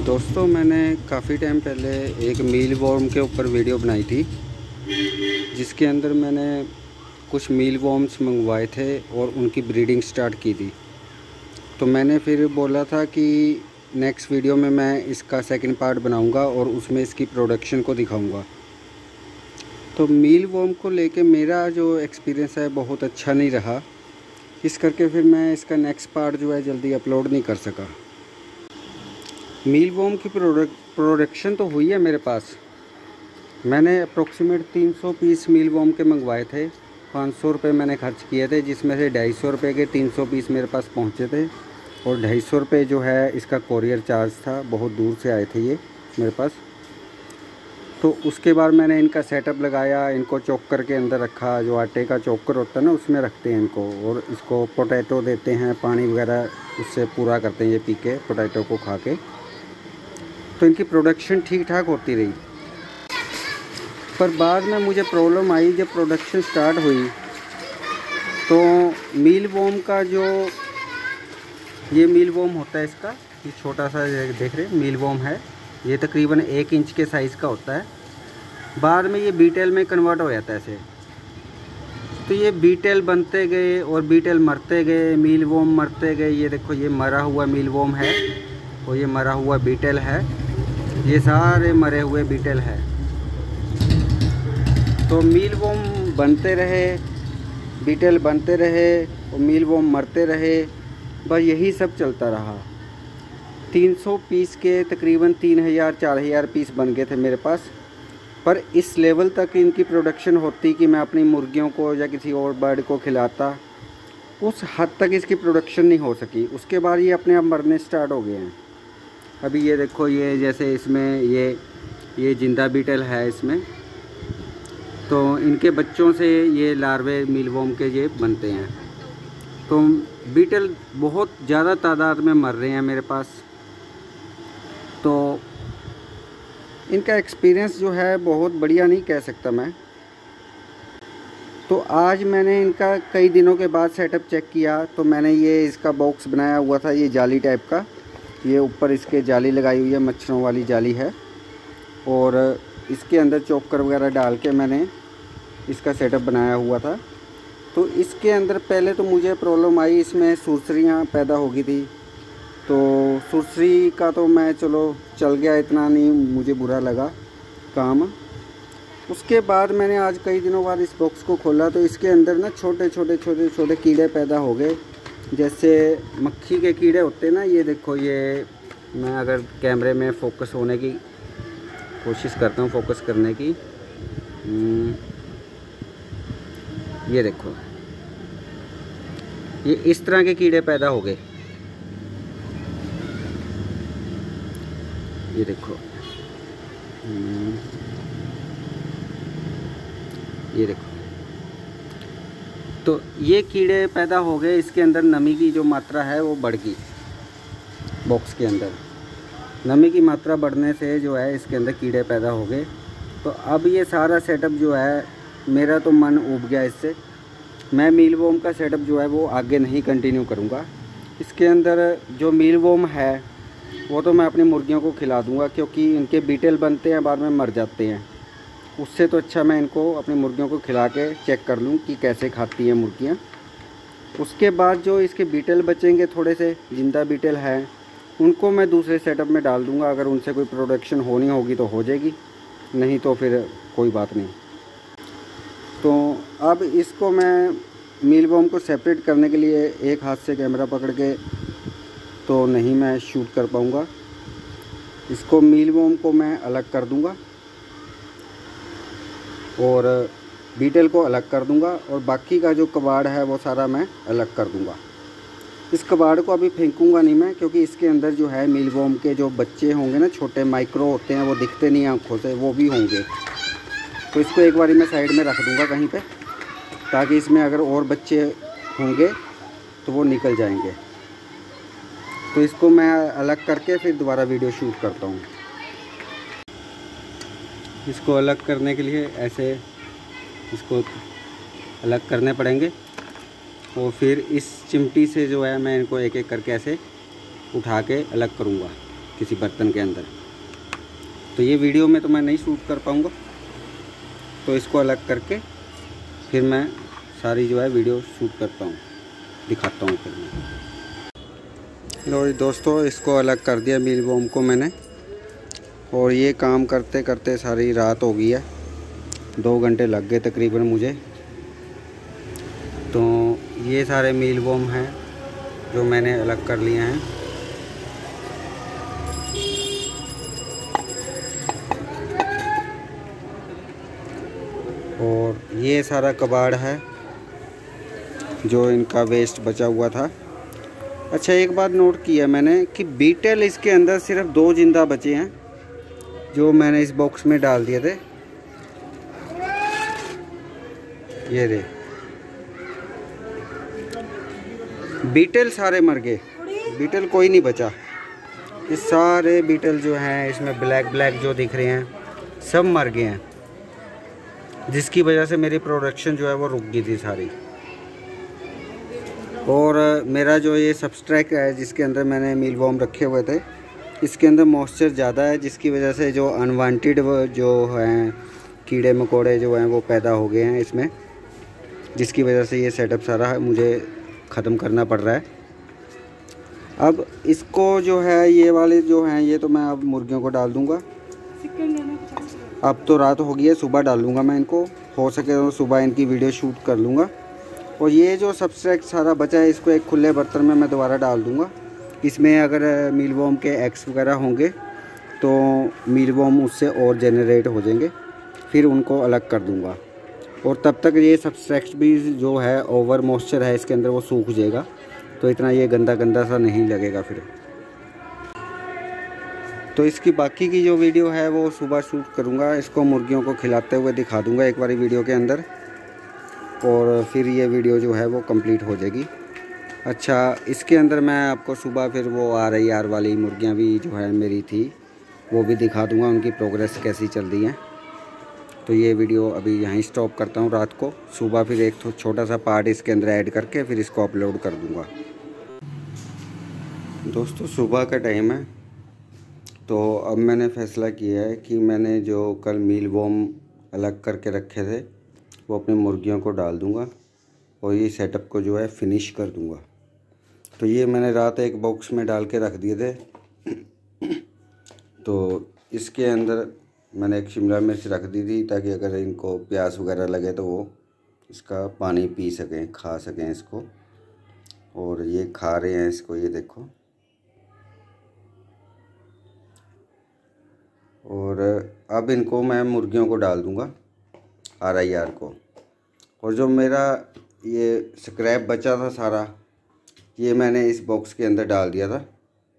दोस्तों, मैंने काफ़ी टाइम पहले एक मील वॉर्म के ऊपर वीडियो बनाई थी, जिसके अंदर मैंने कुछ मील वॉर्म्स मंगवाए थे और उनकी ब्रीडिंग स्टार्ट की थी। तो मैंने फिर बोला था कि नेक्स्ट वीडियो में मैं इसका सेकंड पार्ट बनाऊंगा और उसमें इसकी प्रोडक्शन को दिखाऊंगा। तो मील वॉर्म को लेके मेरा जो एक्सपीरियंस है बहुत अच्छा नहीं रहा, इस करके फिर मैं इसका नेक्स्ट पार्ट जो है जल्दी अपलोड नहीं कर सका। मील वॉर्म की प्रोडक्शन तो हुई है मेरे पास। मैंने अप्रोक्सीमेट 300 पीस मील वॉर्म के मंगवाए थे। 500 रुपये मैंने खर्च किए थे, जिसमें से 250 रुपये के 300 पीस मेरे पास पहुंचे थे और 250 रुपये जो है इसका कोरियर चार्ज था। बहुत दूर से आए थे ये मेरे पास। तो उसके बाद मैंने इनका सेटअप लगाया, इनको चोकर के अंदर रखा। जो आटे का चोकर होता है ना, उसमें रखते हैं इनको, और इसको पोटैटो देते हैं, पानी वगैरह उससे पूरा करते हैं ये पी के, पोटैटो को खा के। तो इनकी प्रोडक्शन ठीक ठाक होती रही, पर बाद में मुझे प्रॉब्लम आई। जब प्रोडक्शन स्टार्ट हुई तो मील वॉर्म का जो ये मील वॉर्म होता है, इसका ये छोटा सा देख रहे हैं मील वॉर्म है, ये तकरीबन 1 इंच के साइज़ का होता है। बाद में ये बीटेल में कन्वर्ट हो जाता है ऐसे। तो ये बीटेल बनते गए और बीटेल मरते गए, मील वॉर्म मरते गए। ये देखो, ये मरा हुआ मील वॉर्म है और ये मरा हुआ बीटेल है। ये सारे मरे हुए बीटेल है। तो मील वॉर्म बनते रहे, बीटेल बनते रहे और मील वॉर्म मरते रहे, बस यही सब चलता रहा। 300 पीस के तकरीबन 3000-4000 पीस बन गए थे मेरे पास। पर इस लेवल तक इनकी प्रोडक्शन होती कि मैं अपनी मुर्गियों को या किसी और बर्ड को खिलाता, उस हद तक इसकी प्रोडक्शन नहीं हो सकी। उसके बाद ये अपने आप मरने स्टार्ट हो गए हैं। अभी ये देखो, ये जैसे इसमें ये जिंदा बीटल है इसमें, तो इनके बच्चों से ये लार्वे मील वॉर्म के ये बनते हैं। तो बीटल बहुत ज़्यादा तादाद में मर रहे हैं मेरे पास। तो इनका एक्सपीरियंस जो है बहुत बढ़िया नहीं कह सकता मैं। तो आज मैंने इनका कई दिनों के बाद सेटअप चेक किया, तो मैंने ये इसका बॉक्स बनाया हुआ था, ये जाली टाइप का। ये ऊपर इसके जाली लगाई हुई है, मच्छरों वाली जाली है, और इसके अंदर चोकर वगैरह डाल के मैंने इसका सेटअप बनाया हुआ था। तो इसके अंदर पहले तो मुझे प्रॉब्लम आई, इसमें सुरसरियाँ पैदा हो गई थी। तो सुरसरी का तो मैं चलो चल गया, इतना नहीं मुझे बुरा लगा काम। उसके बाद मैंने आज कई दिनों बाद इस बॉक्स को खोला, तो इसके अंदर ना छोटे छोटे कीड़े पैदा हो गए, जैसे मक्खी के कीड़े होते हैं ना। ये देखो, ये मैं अगर कैमरे में फोकस होने की कोशिश करता हूँ, फोकस करने की, ये देखो, ये इस तरह के कीड़े पैदा हो गए। ये देखो, ये देखो, तो ये कीड़े पैदा हो गए। इसके अंदर नमी की जो मात्रा है वो बढ़ गई। बॉक्स के अंदर नमी की मात्रा बढ़ने से जो है इसके अंदर कीड़े पैदा हो गए। तो अब ये सारा सेटअप जो है, मेरा तो मन ऊब गया इससे। मैं मील वॉर्म का सेटअप जो है वो आगे नहीं कंटिन्यू करूँगा। इसके अंदर जो मील वॉर्म है वो तो मैं अपनी मुर्गियों को खिला दूँगा, क्योंकि इनके बीटेल बनते हैं, बाद में मर जाते हैं। उससे तो अच्छा मैं इनको अपनी मुर्गियों को खिला के चेक कर लूँ कि कैसे खाती हैं मुर्गियाँ। उसके बाद जो इसके बीटेल बचेंगे, थोड़े से जिंदा बीटेल हैं, उनको मैं दूसरे सेटअप में डाल दूँगा। अगर उनसे कोई प्रोडक्शन होनी होगी तो हो जाएगी, नहीं तो फिर कोई बात नहीं। तो अब इसको मैं मील वॉर्म को सेपरेट करने के लिए एक हाथ से कैमरा पकड़ के तो नहीं मैं शूट कर पाऊँगा। इसको मील वॉर्म को मैं अलग कर दूँगा और बीटेल को अलग कर दूंगा, और बाकी का जो कबाड़ है वो सारा मैं अलग कर दूंगा। इस कबाड़ को अभी फेंकूंगा नहीं मैं, क्योंकि इसके अंदर जो है मील वॉर्म के जो बच्चे होंगे ना, छोटे माइक्रो होते हैं, वो दिखते नहीं आँखों से, वो भी होंगे। तो इसको एक बारी मैं साइड में रख दूंगा कहीं पे, ताकि इसमें अगर और बच्चे होंगे तो वो निकल जाएंगे। तो इसको मैं अलग करके फिर दोबारा वीडियो शूट करता हूँ। इसको अलग करने के लिए ऐसे इसको अलग करने पड़ेंगे, और फिर इस चिमटी से जो है मैं इनको एक एक करके ऐसे उठा के अलग करूँगा। किसी बर्तन के अंदर। तो ये वीडियो में तो मैं नहीं शूट कर पाऊँगा, तो इसको अलग करके फिर मैं सारी जो है वीडियो शूट करता हूँ, दिखाता हूँ फिर मैं। लो दोस्तों, इसको अलग कर दिया मील वॉर्म को मैंने, और ये काम करते करते सारी रात हो गई है। 2 घंटे लग गए तकरीबन मुझे। तो ये सारे मील वॉर्म हैं जो मैंने अलग कर लिए हैं। और ये सारा कबाड़ है जो इनका वेस्ट बचा हुआ था। अच्छा, एक बात नोट किया मैंने कि बीटल इसके अंदर सिर्फ 2 जिंदा बचे हैं जो मैंने इस बॉक्स में डाल दिए थे। ये दे, बीटल सारे मर गए, बीटल कोई नहीं बचा। ये सारे बीटल जो हैं इसमें ब्लैक ब्लैक जो दिख रहे हैं सब मर गए हैं, जिसकी वजह से मेरी प्रोडक्शन जो है वो रुक गई थी सारी। और मेरा जो ये सबस्ट्रैक है जिसके अंदर मैंने मील वॉर्म रखे हुए थे, इसके अंदर मॉइस्चर ज़्यादा है, जिसकी वजह से जो अनवांटेड जो हैं कीड़े मकोड़े जो हैं वो पैदा हो गए हैं इसमें, जिसकी वजह से ये सेटअप सारा मुझे ख़त्म करना पड़ रहा है। अब इसको जो है ये वाले जो हैं ये तो मैं अब मुर्गियों को डाल दूँगा। अब तो रात हो गई है, सुबह डालूँगा मैं इनको, हो सके तो सुबह इनकी वीडियो शूट कर लूँगा। और ये जो सबस्ट्रैक्ट सारा बचा है इसको एक खुले बर्तन में मैं दोबारा डाल दूँगा। इसमें अगर मील वॉर्म के एग्स वगैरह होंगे तो मील वॉर्म उससे और जनरेट हो जाएंगे, फिर उनको अलग कर दूँगा। और तब तक ये सबस्ट्रैक्ट भी जो है ओवर मॉइस्चर है इसके अंदर वो सूख जाएगा, तो इतना ये गंदा गंदा सा नहीं लगेगा फिर। तो इसकी बाकी की जो वीडियो है वो सुबह शूट करूँगा, इसको मुर्गियों को खिलाते हुए दिखा दूँगा एक बारी वीडियो के अंदर, और फिर ये वीडियो जो है वो कंप्लीट हो जाएगी। अच्छा, इसके अंदर मैं आपको सुबह फिर वो RIR वाली मुर्गियाँ भी जो है मेरी थी वो भी दिखा दूँगा, उनकी प्रोग्रेस कैसी चल रही है। तो ये वीडियो अभी यहीं स्टॉप करता हूँ रात को। सुबह फिर एक छोटा सा पार्ट इसके अंदर ऐड करके फिर इसको अपलोड कर दूँगा। दोस्तों, सुबह का टाइम है, तो अब मैंने फ़ैसला किया है कि मैंने जो कल मील वॉर्म अलग करके रखे थे वो अपनी मुर्गियों को डाल दूँगा और ये सेटअप को जो है फिनिश कर दूँगा। तो ये मैंने रात एक बॉक्स में डाल के रख दिए थे। तो इसके अंदर मैंने एक शिमला मिर्च रख दी थी ताकि अगर इनको प्यास वगैरह लगे तो वो इसका पानी पी सकें, खा सकें इसको। और ये खा रहे हैं इसको, ये देखो। और अब इनको मैं मुर्गियों को डाल दूँगा RIR को। और जो मेरा ये स्क्रैप बचा था सारा, ये मैंने इस बॉक्स के अंदर डाल दिया था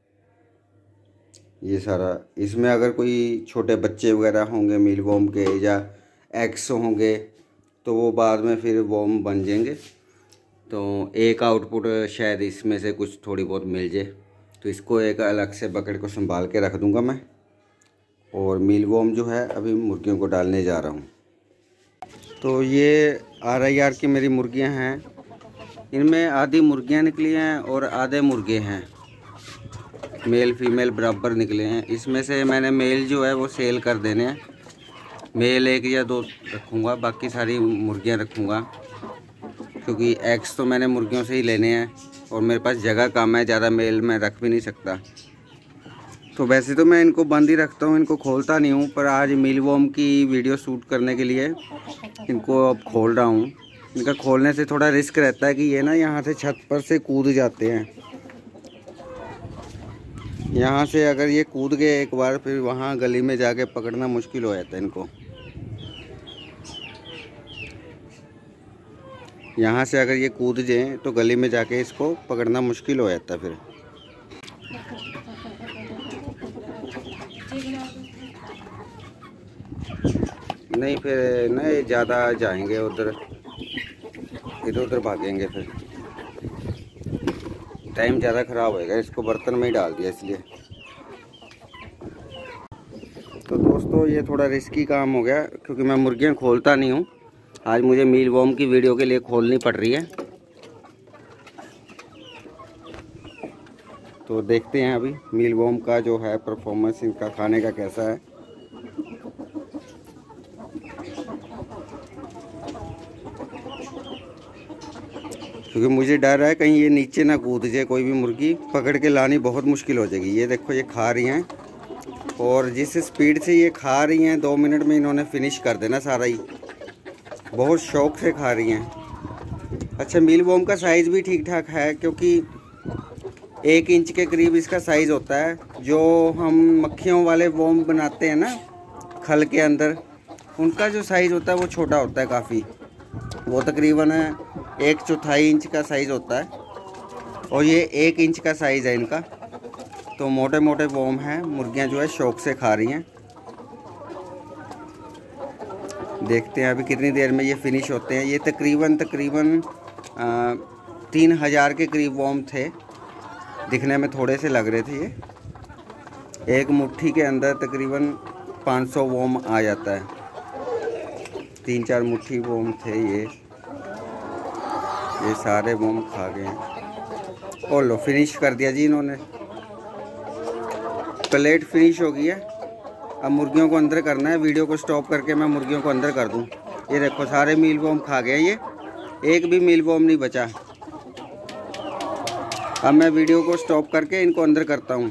ये सारा। इसमें अगर कोई छोटे बच्चे वगैरह होंगे मील वॉर्म के या एग्स होंगे तो वो बाद में फिर वॉर्म बन जाएंगे। तो एक आउटपुट शायद इसमें से कुछ थोड़ी बहुत मिल जाए, तो इसको एक अलग से बकेट को संभाल के रख दूंगा मैं। और मील वॉर्म जो है अभी मुर्गियों को डालने जा रहा हूँ। तो ये RIR की मेरी मुर्गियाँ हैं, इनमें आधी मुर्गियाँ निकली हैं और आधे मुर्गे हैं, मेल फीमेल बराबर निकले हैं। इसमें से मैंने मेल जो है वो सेल कर देने हैं, मेल 1 या 2 रखूँगा, बाकी सारी मुर्गियाँ रखूँगा, क्योंकि एग्स तो मैंने मुर्गियों से ही लेने हैं और मेरे पास जगह कम है, ज़्यादा मेल मैं रख भी नहीं सकता। तो वैसे तो मैं इनको बंद ही रखता हूँ, इनको खोलता नहीं हूँ, पर आज मील वॉर्म की वीडियो शूट करने के लिए इनको अब खोल रहा हूँ। इनका खोलने से थोड़ा रिस्क रहता है कि ये ना यहाँ से छत पर से कूद जाते हैं। यहाँ से अगर ये कूद गए एक बार, फिर वहाँ गली में जाके पकड़ना मुश्किल हो जाता है इनको। यहाँ से अगर ये कूद जाए तो गली में जाके इसको पकड़ना मुश्किल हो जाता है फिर। नहीं फिर नहीं ज़्यादा जाएंगे उधर, इधर उधर भागेंगे, फिर टाइम ज़्यादा ख़राब होएगा। इसको बर्तन में ही डाल दिया इसलिए। तो दोस्तों, ये थोड़ा रिस्की काम हो गया क्योंकि मैं मुर्गियाँ खोलता नहीं हूँ। आज मुझे मील वॉर्म की वीडियो के लिए खोलनी पड़ रही है। तो तो देखते हैं अभी मील वॉर्म का जो है परफॉर्मेंस इनका खाने का कैसा है। क्योंकि मुझे डर है कहीं ये नीचे ना कूद जाए, कोई भी मुर्गी पकड़ के लानी बहुत मुश्किल हो जाएगी। ये देखो ये खा रही हैं और जिस स्पीड से ये खा रही हैं 2 मिनट में इन्होंने फिनिश कर देना सारा ही। बहुत शौक से खा रही हैं। अच्छा, मील वॉर्म का साइज़ भी ठीक ठाक है क्योंकि 1 इंच के करीब इसका साइज़ होता है। जो हम मक्खियों वाले वॉर्म बनाते हैं ना खल के अंदर, उनका जो साइज़ होता है वो छोटा होता है काफ़ी। वो तकरीबन 1/4 इंच का साइज़ होता है और ये 1 इंच का साइज़ है इनका। तो मोटे मोटे वॉर्म हैं, मुर्गियां जो है शौक से खा रही हैं। देखते हैं अभी कितनी देर में ये फिनिश होते हैं। ये तकरीबन 3000 के करीब वॉर्म थे, दिखने में थोड़े से लग रहे थे। ये एक मुट्ठी के अंदर तकरीबन 500 वॉर्म आ जाता है। 3-4 मुट्ठी वॉर्म थे ये सारे वॉर्म खा गए हैं। और लो फिनिश कर दिया जी इन्होंने। प्लेट फिनिश हो गई है। अब मुर्गियों को अंदर करना है। वीडियो को स्टॉप करके मैं मुर्गियों को अंदर कर दूं। ये देखो सारे मील वॉर्म खा गए। ये एक भी मील वॉर्म नहीं बचा। अब मैं वीडियो को स्टॉप करके इनको अंदर करता हूं।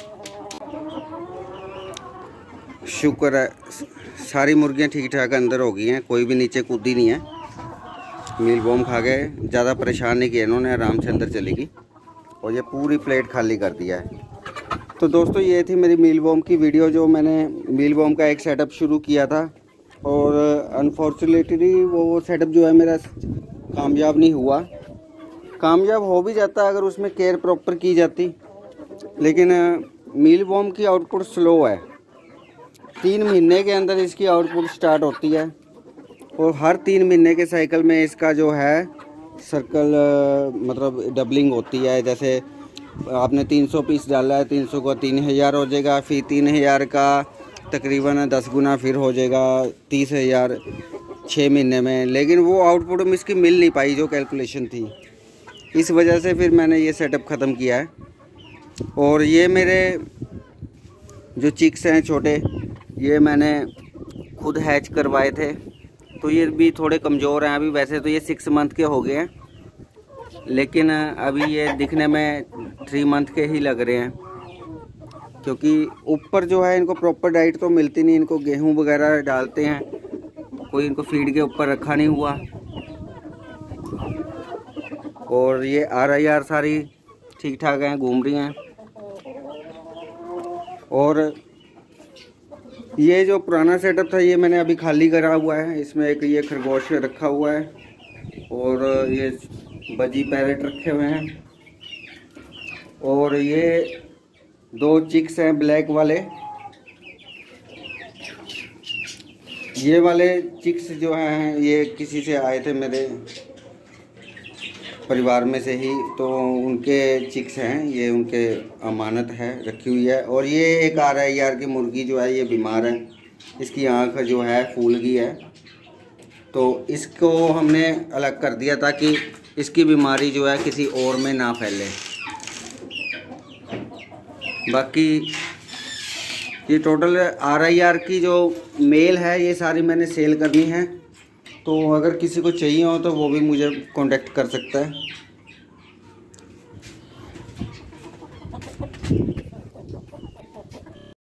शुक्र है सारी मुर्गियां ठीक ठाक अंदर हो गई हैं, कोई भी नीचे कूदी नहीं है। मील वॉर्म खा गए, ज़्यादा परेशान नहीं किया इन्होंने, आराम से अंदर चलेगी। और ये पूरी प्लेट खाली कर दिया है। तो दोस्तों ये थी मेरी मील वॉर्म की वीडियो, जो मैंने मील वॉर्म का एक सेटअप शुरू किया था और अनफॉर्चुनेटली वो सेटअप जो है मेरा कामयाब नहीं हुआ। कामयाब हो भी जाता अगर उसमें केयर प्रॉपर की जाती, लेकिन मील वॉर्म की आउटपुट स्लो है। 3 महीने के अंदर इसकी आउटपुट स्टार्ट होती है और हर 3 महीने के साइकिल में इसका जो है सर्कल मतलब डबलिंग होती है। जैसे आपने 300 पीस डाला है, 300 का 3000 हो जाएगा, फिर 3000 का तकरीबन 10 गुना फिर हो जाएगा 30,000 6 महीने में। लेकिन वो आउटपुट में इसकी मिल नहीं पाई जो कैलकुलेशन थी। इस वजह से फिर मैंने ये सेटअप ख़त्म किया है। और ये मेरे जो चिक्स हैं छोटे, ये मैंने खुद हैच करवाए थे, तो ये भी थोड़े कमज़ोर हैं अभी। वैसे तो ये 6 मंथ के हो गए हैं, लेकिन अभी ये दिखने में 3 मंथ के ही लग रहे हैं। क्योंकि ऊपर जो है इनको प्रॉपर डाइट तो मिलती नहीं। इनको गेहूं वगैरह डालते हैं, कोई इनको फीड के ऊपर रखा नहीं हुआ। और ये RIR सारी ठीक ठाक हैं, घूम रही हैं। और ये जो पुराना सेटअप था ये मैंने अभी खाली करा हुआ है। इसमें एक ये खरगोश रखा हुआ है और ये बजी पैरेट रखे हुए हैं। और ये 2 चिक्स हैं ब्लैक वाले। ये वाले चिक्स जो हैं ये किसी से आए थे मेरे परिवार में से ही, तो उनके चिक्स हैं ये, उनके अमानत है रखी हुई है। और ये एक RIR की मुर्गी जो है ये बीमार है, इसकी आँख जो है फूल गई है, तो इसको हमने अलग कर दिया ताकि इसकी बीमारी जो है किसी और में ना फैले। बाकी ये टोटल RIR की जो मेल है ये सारी मैंने सेल करनी है। तो अगर किसी को चाहिए हो तो वो भी मुझे कांटेक्ट कर सकता है।